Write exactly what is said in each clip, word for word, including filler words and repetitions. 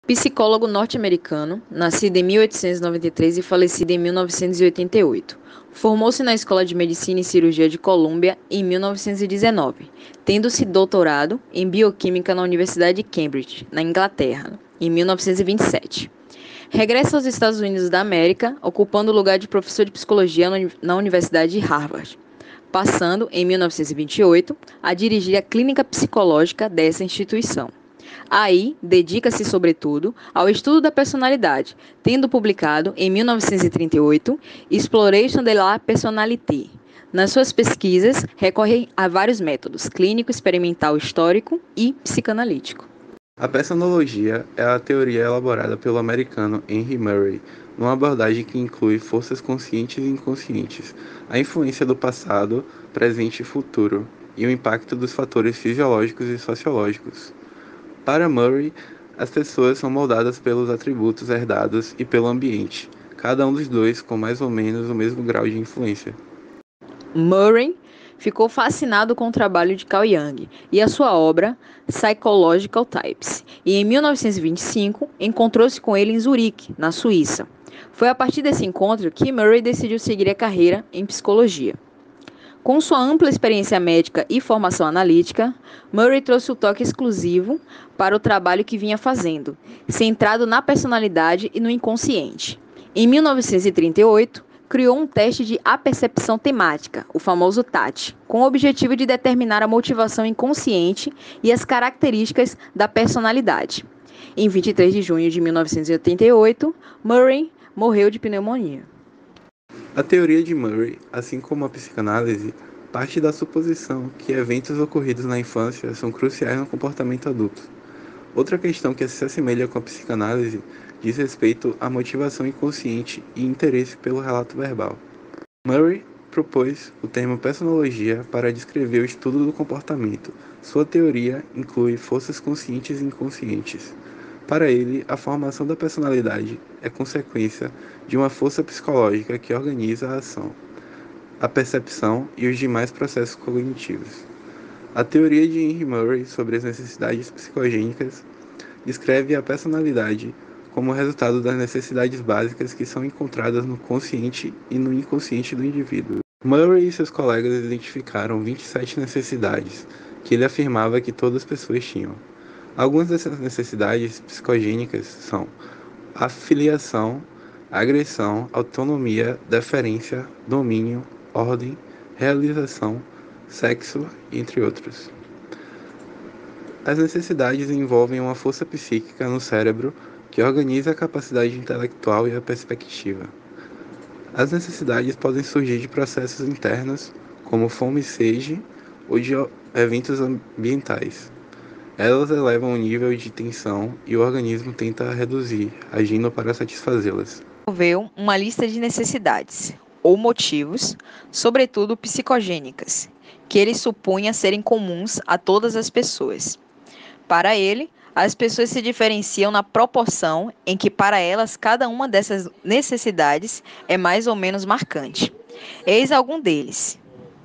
Psicólogo norte-americano, nascido em mil oitocentos e noventa e três e falecido em mil novecentos e oitenta e oito. Formou-se na Escola de Medicina e Cirurgia de Columbia em mil novecentos e dezenove, tendo-se doutorado em Bioquímica na Universidade de Cambridge, na Inglaterra, em mil novecentos e vinte e sete. Regressa aos Estados Unidos da América, ocupando o lugar de professor de Psicologia na Universidade de Harvard, passando, em mil novecentos e vinte e oito, a dirigir a clínica psicológica dessa instituição. Aí, dedica-se, sobretudo, ao estudo da personalidade, tendo publicado, em mil novecentos e trinta e oito, Exploration de la Personnalité. Nas suas pesquisas, recorre a vários métodos, clínico, experimental, histórico e psicanalítico. A personologia é a teoria elaborada pelo americano Henry Murray, numa abordagem que inclui forças conscientes e inconscientes, a influência do passado, presente e futuro, e o impacto dos fatores fisiológicos e sociológicos. Para Murray, as pessoas são moldadas pelos atributos herdados e pelo ambiente, cada um dos dois com mais ou menos o mesmo grau de influência. Murray ficou fascinado com o trabalho de Carl Jung e a sua obra Psychological Types, e em mil novecentos e vinte e cinco encontrou-se com ele em Zurique, na Suíça. Foi a partir desse encontro que Murray decidiu seguir a carreira em psicologia. Com sua ampla experiência médica e formação analítica, Murray trouxe o toque exclusivo para o trabalho que vinha fazendo, centrado na personalidade e no inconsciente. Em mil novecentos e trinta e oito, criou um teste de apercepção temática, o famoso T A T, com o objetivo de determinar a motivação inconsciente e as características da personalidade. Em vinte e três de junho de mil novecentos e oitenta e oito, Murray morreu de pneumonia. A teoria de Murray, assim como a psicanálise, parte da suposição que eventos ocorridos na infância são cruciais no comportamento adulto. Outra questão que se assemelha com a psicanálise diz respeito à motivação inconsciente e interesse pelo relato verbal. Murray propôs o termo personologia para descrever o estudo do comportamento. Sua teoria inclui forças conscientes e inconscientes. Para ele, a formação da personalidade é consequência de uma força psicológica que organiza a ação, a percepção e os demais processos cognitivos. A teoria de Henry Murray sobre as necessidades psicogênicas descreve a personalidade como resultado das necessidades básicas que são encontradas no consciente e no inconsciente do indivíduo. Murray e seus colegas identificaram vinte e sete necessidades que ele afirmava que todas as pessoas tinham. Algumas dessas necessidades psicogênicas são a filiação, agressão, autonomia, deferência, domínio, ordem, realização, sexo, entre outros. As necessidades envolvem uma força psíquica no cérebro que organiza a capacidade intelectual e a perspectiva. As necessidades podem surgir de processos internos, como fome e sede, ou de eventos ambientais. Elas elevam o nível de tensão e o organismo tenta reduzir, agindo para satisfazê-las. Desenvolveu uma lista de necessidades, ou motivos, sobretudo psicogênicas, que ele supunha serem comuns a todas as pessoas. Para ele, as pessoas se diferenciam na proporção em que, para elas, cada uma dessas necessidades é mais ou menos marcante. Eis algum deles: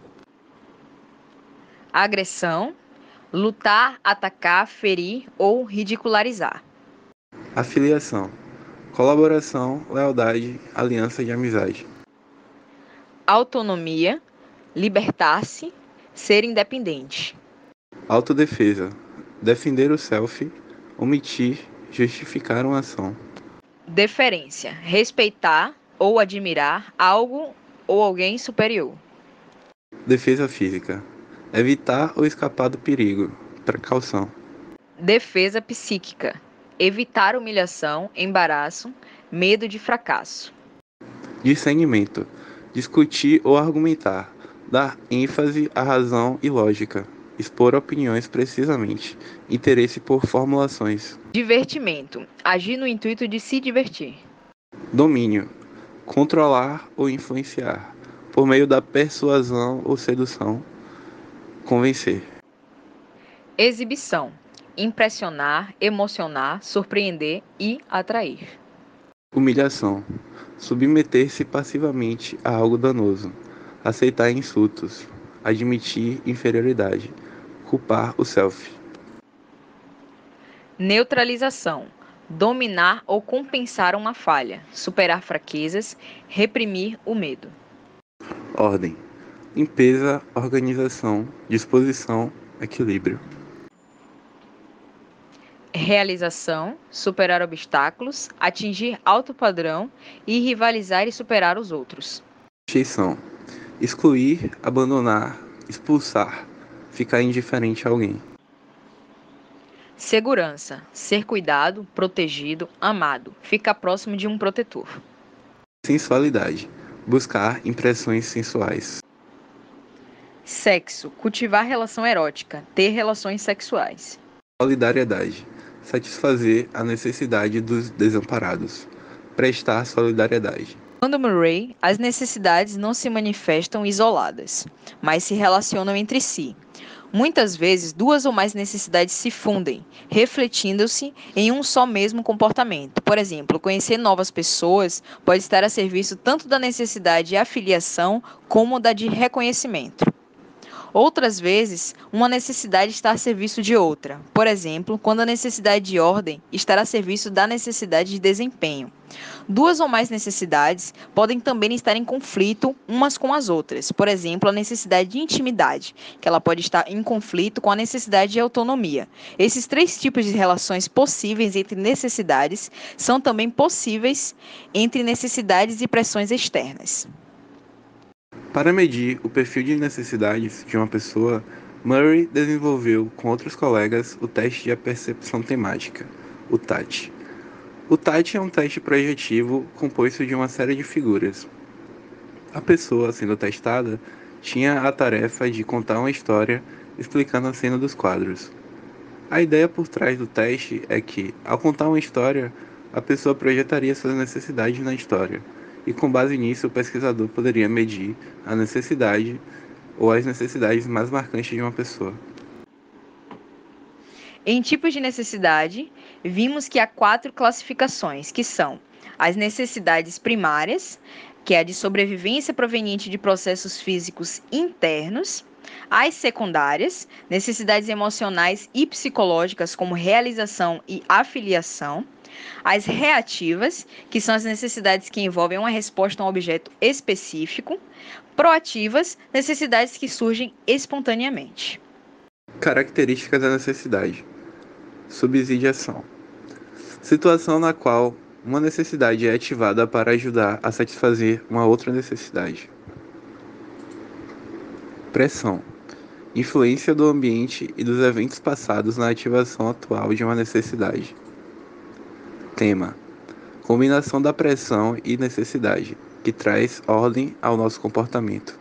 agressão, lutar, atacar, ferir ou ridicularizar. Afiliação, colaboração, lealdade, aliança de amizade. Autonomia, libertar-se, ser independente. Autodefesa, defender o self, omitir, justificar uma ação. Deferência, respeitar ou admirar algo ou alguém superior. Defesa física, evitar ou escapar do perigo, precaução. Defesa psíquica, evitar humilhação, embaraço, medo de fracasso. Discernimento, discutir ou argumentar, dar ênfase à razão e lógica, expor opiniões precisamente, interesse por formulações. Divertimento, agir no intuito de se divertir. Domínio, controlar ou influenciar, por meio da persuasão ou sedução, convencer. Exibição, impressionar, emocionar, surpreender e atrair. Humilhação, submeter-se passivamente a algo danoso, aceitar insultos, admitir inferioridade, culpar o self. Neutralização, dominar ou compensar uma falha, superar fraquezas, reprimir o medo. Ordem: limpeza, organização, disposição, equilíbrio. Realização, superar obstáculos, atingir alto padrão e rivalizar e superar os outros. Rejeição: excluir, abandonar, expulsar, ficar indiferente a alguém. Segurança, ser cuidado, protegido, amado, ficar próximo de um protetor. Sensualidade: buscar impressões sensuais. Sexo, cultivar relação erótica, ter relações sexuais. Solidariedade: satisfazer a necessidade dos desamparados. Prestar solidariedade. Segundo Murray, as necessidades não se manifestam isoladas, mas se relacionam entre si. Muitas vezes, duas ou mais necessidades se fundem, refletindo-se em um só mesmo comportamento. Por exemplo, conhecer novas pessoas pode estar a serviço tanto da necessidade de afiliação como da de reconhecimento. Outras vezes, uma necessidade está a serviço de outra. Por exemplo, quando a necessidade de ordem está a serviço da necessidade de desempenho. Duas ou mais necessidades podem também estar em conflito umas com as outras. Por exemplo, a necessidade de intimidade, que ela pode estar em conflito com a necessidade de autonomia. Esses três tipos de relações possíveis entre necessidades são também possíveis entre necessidades e pressões externas. Para medir o perfil de necessidades de uma pessoa, Murray desenvolveu com outros colegas o teste de percepção temática, o T A T. O T A T é um teste projetivo composto de uma série de figuras. A pessoa sendo testada tinha a tarefa de contar uma história explicando a cena dos quadros. A ideia por trás do teste é que, ao contar uma história, a pessoa projetaria suas necessidades na história. E com base nisso, o pesquisador poderia medir a necessidade ou as necessidades mais marcantes de uma pessoa. Em tipos de necessidade, vimos que há quatro classificações, que são as necessidades primárias, que é a de sobrevivência proveniente de processos físicos internos, as secundárias, necessidades emocionais e psicológicas, como realização e afiliação, as reativas, que são as necessidades que envolvem uma resposta a um objeto específico, proativas, necessidades que surgem espontaneamente. Características da necessidade. Subsidiação: situação na qual uma necessidade é ativada para ajudar a satisfazer uma outra necessidade. Pressão: influência do ambiente e dos eventos passados na ativação atual de uma necessidade. Tema: combinação da pressão e necessidade, que traz ordem ao nosso comportamento.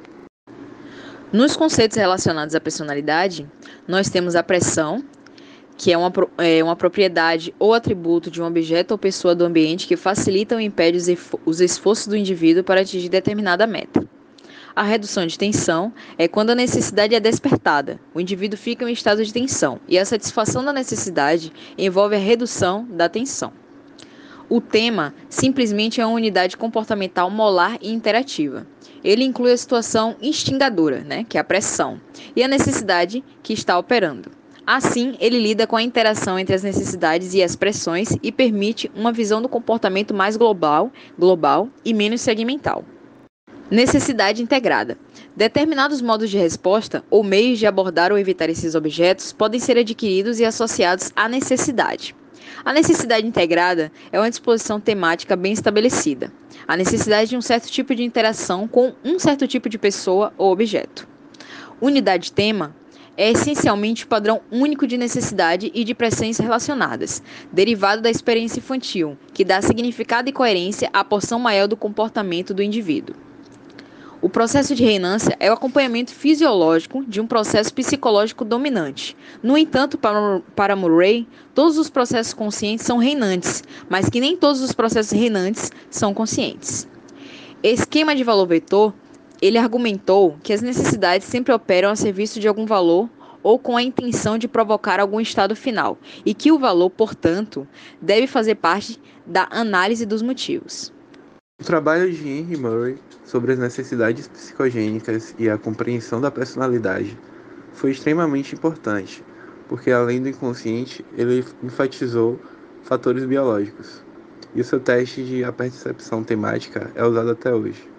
Nos conceitos relacionados à personalidade, nós temos a pressão, que é uma, é uma propriedade ou atributo de um objeto ou pessoa do ambiente que facilita ou impede os esforços do indivíduo para atingir determinada meta. A redução de tensão é quando a necessidade é despertada. O indivíduo fica em um estado de tensão e a satisfação da necessidade envolve a redução da tensão. O tema simplesmente é uma unidade comportamental molar e interativa. Ele inclui a situação instigadora, né, que é a pressão, e a necessidade que está operando. Assim, ele lida com a interação entre as necessidades e as pressões e permite uma visão do comportamento mais global, global e menos segmental. Necessidade integrada. Determinados modos de resposta ou meios de abordar ou evitar esses objetos podem ser adquiridos e associados à necessidade. A necessidade integrada é uma disposição temática bem estabelecida. A necessidade de um certo tipo de interação com um certo tipo de pessoa ou objeto. Unidade tema é essencialmente o padrão único de necessidade e de pressões relacionadas, derivado da experiência infantil, que dá significado e coerência à porção maior do comportamento do indivíduo. O processo de reinância é o acompanhamento fisiológico de um processo psicológico dominante. No entanto, para Murray, todos os processos conscientes são reinantes, mas que nem todos os processos reinantes são conscientes. Esquema de valor vetor, ele argumentou que as necessidades sempre operam a serviço de algum valor ou com a intenção de provocar algum estado final, e que o valor, portanto, deve fazer parte da análise dos motivos. O trabalho de Henry Murray sobre as necessidades psicogênicas e a compreensão da personalidade foi extremamente importante, porque além do inconsciente, ele enfatizou fatores biológicos. E o seu teste de apercepção temática é usado até hoje.